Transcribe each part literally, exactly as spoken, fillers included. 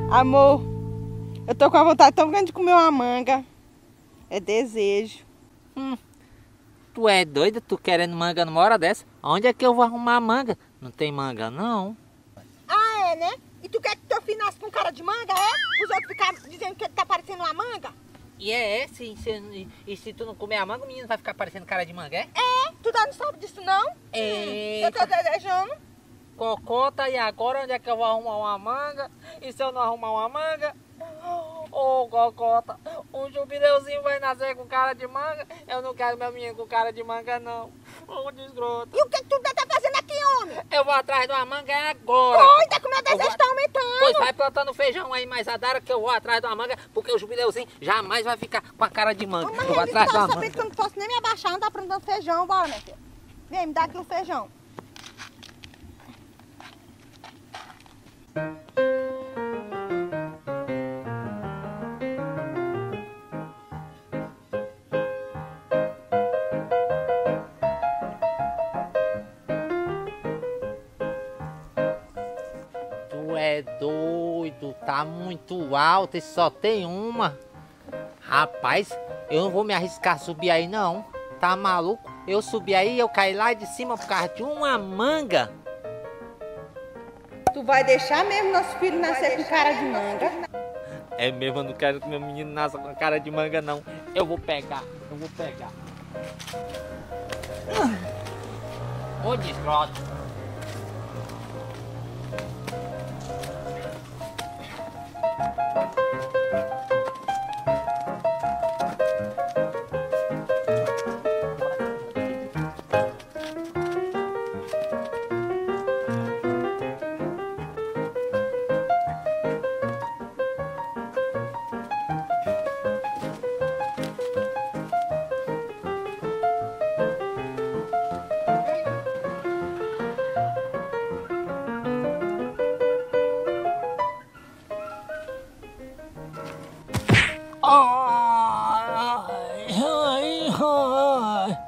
Amor, eu tô com a vontade tão grande de comer uma manga. É desejo. Hum, tu é doida? Tu querendo manga numa hora dessa? Onde é que eu vou arrumar manga? Não tem manga, não. Ah, é, né? E tu quer que teu filho nasça com cara de manga, é? Os outros ficam dizendo que ele tá parecendo uma manga? E é, é se, se, e, e se tu não comer a manga, o menino vai ficar parecendo cara de manga, é? É, tu não sabe disso, não? É. Eu tô desejando. Cocota, e agora onde é que eu vou arrumar uma manga? E se eu não arrumar uma manga? Ô, oh, Cocota, um jubileuzinho vai nascer com cara de manga? Eu não quero meu menino com cara de manga, não. Ô, oh, desgrota. E o que, que tu tá fazendo aqui, homem? Eu vou atrás de uma manga agora. Doida, que o meu desejo vou... tá aumentando. Pois vai plantando feijão aí mais adara que eu vou atrás de uma manga, porque o jubileuzinho jamais vai ficar com a cara de manga. Mas eu vou atrás de uma manga. Que eu não posso nem me abaixar, não tá plantando feijão. Bora, minha filha. Vem, me dá aqui o feijão. É doido, tá muito alto e só tem uma. Rapaz, eu não vou me arriscar a subir aí não. Tá maluco? Eu subi aí, eu caí lá de cima por causa de uma manga. Tu vai deixar mesmo nosso filho nascer com cara de manga? É mesmo, eu não quero que meu menino nasça com cara de manga não. Eu vou pegar, eu vou pegar. Ô desgrota. Ai, ai, ai,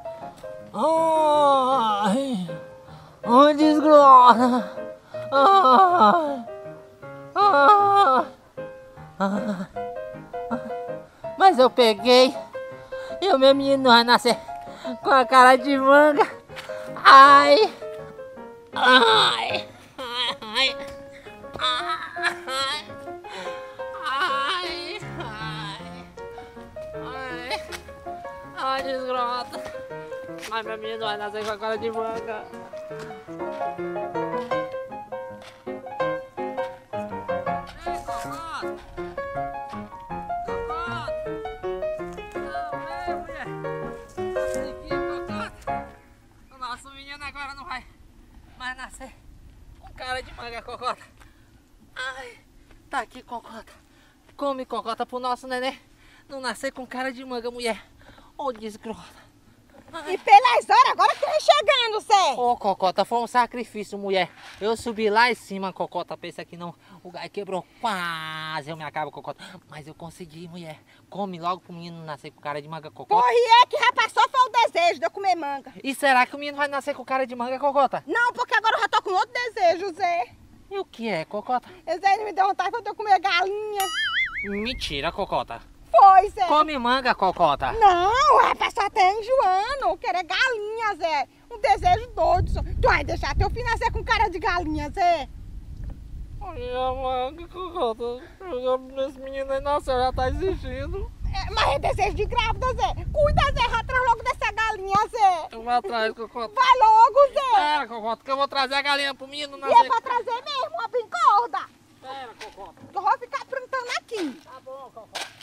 ai, ai, desgrota, ai, ai, ai, mas eu peguei, e o meu menino vai nascer com a cara de manga, ai, ai, ai, ai, ai. Ai, desgrota. Ai, meu menino vai nascer com a cara de manga. Ei, Cocota! Cocota! Não, vem, mulher! Nasce aqui, Cocota! O nosso menino agora não vai mais nascer com cara de manga, Cocota. Ai, tá aqui, Cocota. Come, Cocota, pro nosso neném não nascer com cara de manga, mulher. Ô, oh, desgrota. E pelas horas, agora que vem chegando, Zé. Ô, oh, Cocota, foi um sacrifício, mulher. Eu subi lá em cima, Cocota, pensa que não. O gás quebrou, quase eu me acabo, Cocota. Mas eu consegui, mulher. Come logo pro menino nascer com cara de manga, Cocota. Porra, e é que já passou foi o desejo de eu comer manga. E será que o menino vai nascer com cara de manga, Cocota? Não, porque agora eu já tô com outro desejo, Zé. E o que é, Cocota? Zé, ele me deu vontade de eu comer galinha. Mentira, Cocota. Foi, Zé. Come manga, Cocota. Não, a pessoa até enjoando. Eu quero é galinha, Zé. Um desejo doido. Tu vai deixar teu filho nascer com cara de galinha, Zé? Olha, manga, Cocota. Esse menino aí nasceu, já tá exigindo. É, mas é desejo de grávida, Zé. Cuida, Zé. Já traz logo dessa galinha, Zé. Eu vou atrás, Cocota. Vai logo, Zé. Pera, Cocota, que eu vou trazer a galinha pro menino nascer. E é pra trazer mesmo, ó, bem corda. Pera, Cocota. Eu vou ficar plantando aqui. Tá bom, Cocota.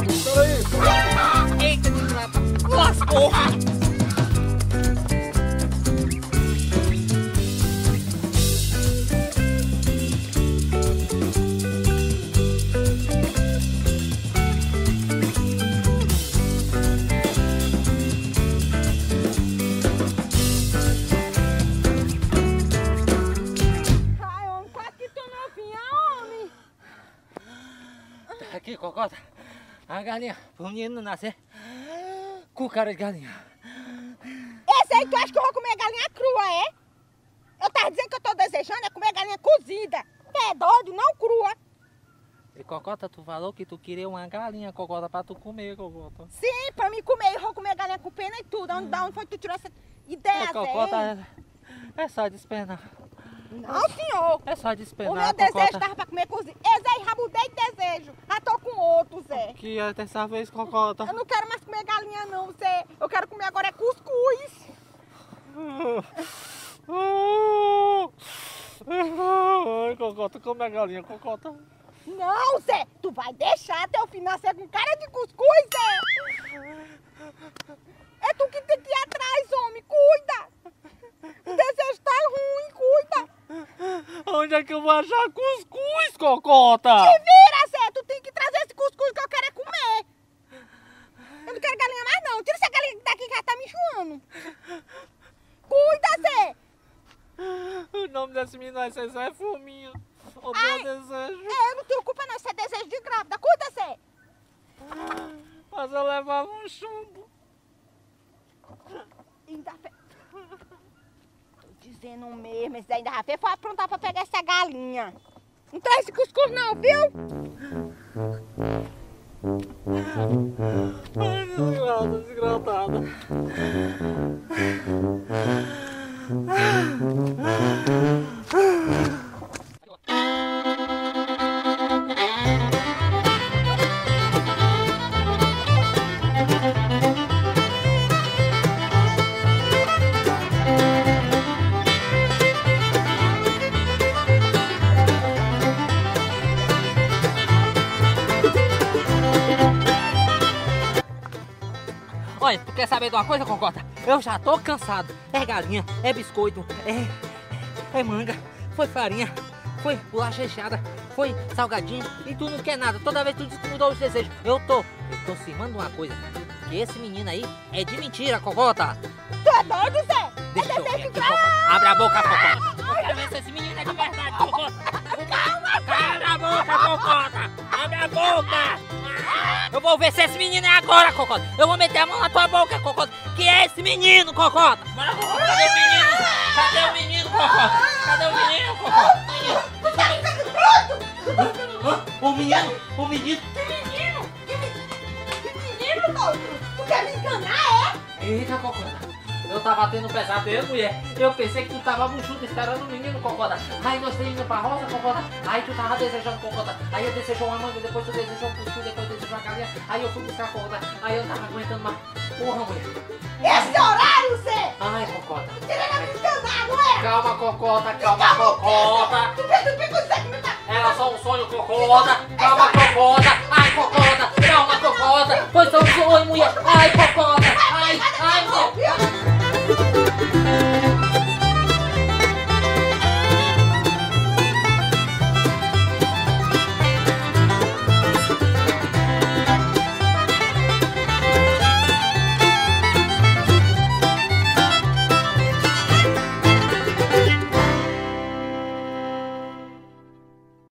desgraçado. Peraí. Eita, desgraçado. Lascou. Aqui, Cocota, a galinha, o menino nascer com cara de galinha. Esse aí tu acha que eu vou comer galinha crua, é? Eu tava dizendo que eu tô desejando é comer galinha cozida. É doido, não crua. E Cocota, tu falou que tu queria uma galinha, Cocota, pra tu comer, Cocota. Sim, pra mim comer, eu vou comer galinha com pena e tudo. Onde, da onde foi que tu tirou essa ideia, É, Cocota, é, é só despenar. Não, senhor. É só despenar, O meu Cocota. desejo tava pra comer cozido. Ei, Zé, já mudei de desejo. Já tô com outro, Zé. Que é dessa vez, Cocota. Eu não quero mais comer galinha, não, Zé. Eu quero comer agora é cuscuz. Ai, Cocota, come a galinha, Cocota. Não, Zé. Tu vai deixar até o fim nascer com cara de cuscuz, Zé. É tu que tem que ir atrás, homem. Cuida. O desejo tá ruim, cuida. Onde é que eu vou achar cuscuz, Cocota? Te vira, Zé. Tu tem que trazer esse cuscuz que eu quero é comer. Eu não quero galinha mais, não. Tira essa galinha daqui que ela tá me enjoando. Cuida, Zé. O nome desse menino é Zezé é Fominha. Eu tenho desejo. É, eu não tenho culpa, não. Isso é desejo de grávida. Cuida, Zé. Mas eu levava um chumbo. Ainda fe... Tô dizendo mesmo, esse ainda já fez foi aprontar pra pegar essa galinha. Não traz esse cuscuz não, viu? Ai, desgraçada, desgraçada. Olha, tu quer saber de uma coisa, Cocota? Eu já tô cansado. É galinha, é biscoito, é, é manga, foi farinha, foi bolacha recheada, foi salgadinho e tu não quer nada. Toda vez tu diz que mudou os desejos. Eu tô, eu tô cismando uma coisa, que esse menino aí é de mentira, Cocota. Tu é doido, Zé? Deixa é eu ver desejo aqui, de Cocota. Abre a boca, Cocota. Eu quero ver se esse menino é de verdade, Cocota. Calma a boca, Cocota. Abre a boca. Eu vou ver se esse menino é agora, Cocota. Eu vou meter a mão na tua boca, Cocota. Que é esse menino, Cocota. Bora, Cocota. Cadê o menino? Cadê o menino, Cocota? Cadê o menino, Cocota? O menino, o menino. Que menino? Que menino? Que menino, doido? Tu quer me enganar, é? Eita, Cocota. Eu tava tendo pesadelo, mulher. Eu pensei que tu tava buchudo esperando o menino, Cocota. Aí nós temos indo pra roça, Cocota. Aí tu tava desejando, Cocota. Aí eu desejou uma manga, depois tu desejou um cuscuz, depois desejou uma galinha. Aí eu fui buscar a Cocota. Aí eu tava aguentando mais. Porra, mulher. Esse horário, Zé? Ai, Cocota. Tu querendo me enganar, não é? Calma, Cocota, calma, Cocota. Tu fez o que você que me tá... Era só um sonho, Cocota. Calma, Cocota. Ai, Cocota. Calma, Cocota. Foi só um sonho, mulher. Ai, Cocota. Ai, ai, mulher.